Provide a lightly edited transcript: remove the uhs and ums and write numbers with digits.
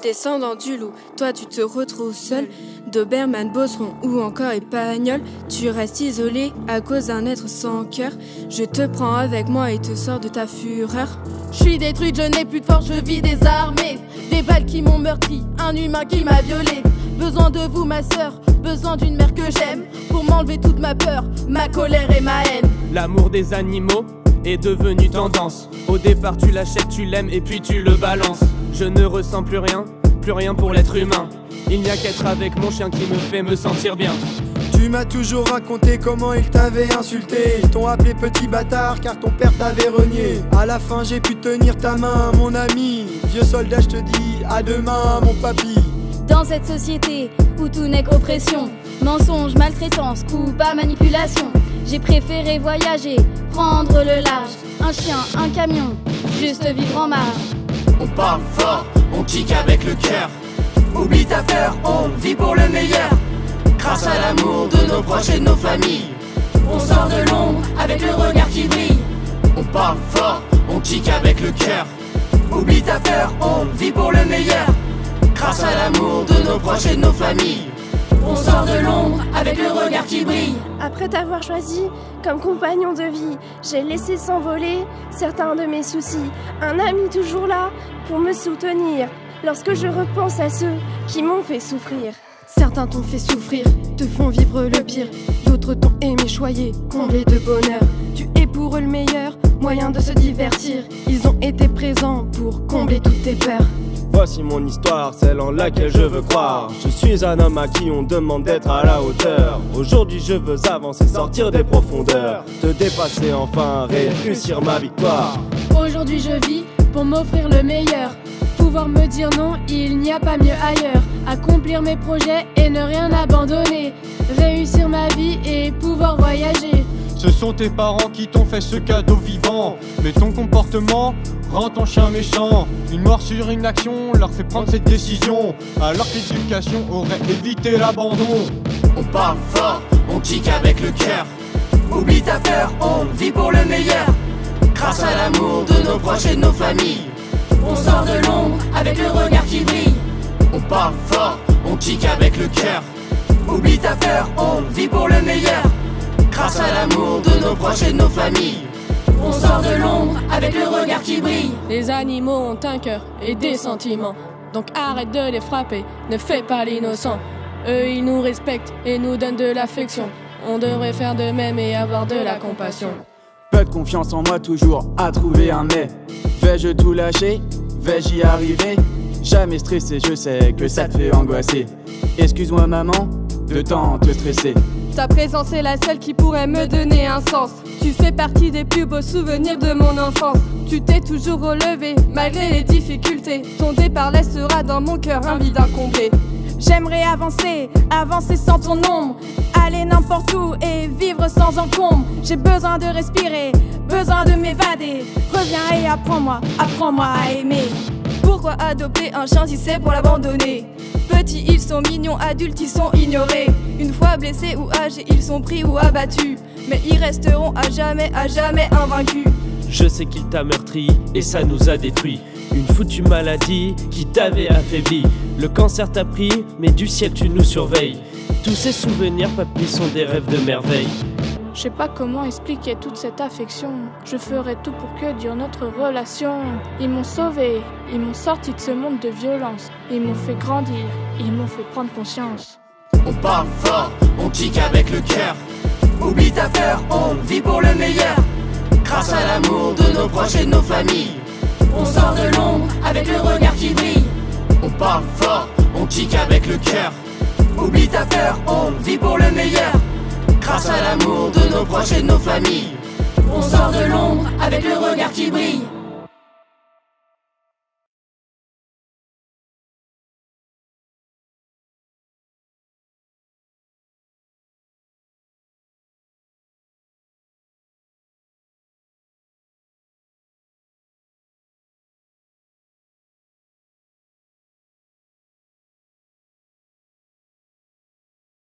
descendant du loup, toi tu te retrouves seul. Doberman, bosseron ou encore espagnol, tu restes isolé à cause d'un être sans cœur. Je te prends avec moi et te sors de ta fureur. Je suis détruite, je n'ai plus de force, je vis désarmée. Des balles qui m'ont meurtri, un humain qui m'a violée. Besoin de vous ma sœur, besoin d'une mère que j'aime pour m'enlever toute ma peur, ma colère et ma haine. L'amour des animaux est devenu tendance. Au départ tu l'achètes, tu l'aimes et puis tu le balances. Je ne ressens plus rien pour l'être humain. Il n'y a qu'être avec mon chien qui me fait me sentir bien. Tu m'as toujours raconté comment il t'avait insulté. Ils t'ont appelé petit bâtard car ton père t'avait renié. À la fin j'ai pu tenir ta main mon ami. Vieux soldat je te dis à demain mon papy. Dans cette société où tout n'est qu'oppression, mensonge, maltraitance, coup, pas manipulation, j'ai préféré voyager, prendre le large. Un chien, un camion, juste vivre en marge. On parle fort, on kick avec le cœur. Oublie ta peur, on vit pour le meilleur. Grâce à l'amour de nos proches et de nos familles, on sort de l'ombre avec le regard qui brille. On parle fort, on kick avec le cœur. Oublie ta peur, on vit pour le meilleur. Grâce à l'amour de nos proches et de nos familles, on sort de l'ombre avec le regard qui brille. Après t'avoir choisi comme compagnon de vie, j'ai laissé s'envoler certains de mes soucis. Un ami toujours là pour me soutenir lorsque je repense à ceux qui m'ont fait souffrir. Certains t'ont fait souffrir, te font vivre le pire. D'autres t'ont aimé, choyé, comblé de bonheur. Tu es pour eux le meilleur moyen de se divertir. Ils ont été présents pour combler toutes tes peurs. Voici mon histoire, celle en laquelle je veux croire. Je suis un homme à qui on demande d'être à la hauteur. Aujourd'hui je veux avancer, sortir des profondeurs, te dépasser enfin, réussir ma victoire. Aujourd'hui je vis pour m'offrir le meilleur. Pouvoir me dire non, il n'y a pas mieux ailleurs. Accomplir mes projets et ne rien abandonner. Réussir ma vie et pouvoir voyager. Ce sont tes parents qui t'ont fait ce cadeau vivant. Mais ton comportement rend ton chien méchant. Une mort sur une action leur fait prendre cette décision, alors que l'éducation aurait évité l'abandon. On parle fort, on kick avec le cœur. Oublie ta peur, on vit pour le meilleur. Grâce à l'amour de nos proches et de nos familles, on sort de l'ombre avec le regard qui brille. On parle fort, on kick avec le cœur. Oublie ta peur, on vit pour le meilleur. Grâce à l'amour de nos proches et de nos familles, on sort de l'ombre avec le regard qui brille. Les animaux ont un cœur et des sentiments, donc arrête de les frapper, ne fais pas l'innocent. Eux ils nous respectent et nous donnent de l'affection. On devrait faire de même et avoir de la compassion. Peu de confiance en moi, toujours à trouver un mais. Vais-je tout lâcher? Vais-je y arriver? Jamais stressé, je sais que ça te fait angoisser. Excuse-moi maman, de tant te stresser. Ta présence est la seule qui pourrait me donner un sens. Tu fais partie des plus beaux souvenirs de mon enfance. Tu t'es toujours relevé malgré les difficultés. Ton départ laissera dans mon cœur un vide incomblé. J'aimerais avancer, avancer sans ton ombre, aller n'importe où et vivre sans encombre. J'ai besoin de respirer, besoin de m'évader. Reviens et apprends-moi, apprends-moi à aimer. Pourquoi adopter un chien si c'est pour l'abandonner? Petits ils sont mignons, adultes ils sont ignorés. Une fois blessés ou âgés ils sont pris ou abattus, mais ils resteront à jamais invaincus. Je sais qu'il t'a meurtri et ça nous a détruit. Une foutue maladie qui t'avait affaibli. Le cancer t'a pris mais du ciel tu nous surveilles. Tous ces souvenirs papy sont des rêves de merveille. Je sais pas comment expliquer toute cette affection. Je ferai tout pour que dure notre relation. Ils m'ont sauvé, ils m'ont sorti de ce monde de violence. Ils m'ont fait grandir, ils m'ont fait prendre conscience. On parle fort, on kick avec le cœur. Oublie ta peur, on vit pour le meilleur. Grâce à l'amour de nos proches et de nos familles, on sort de l'ombre avec le regard qui brille. On parle fort, on kick avec le cœur. Oublie ta peur, on vit pour le meilleur. Grâce à l'amour de nos proches et de nos familles, on sort de l'ombre avec le regard qui brille.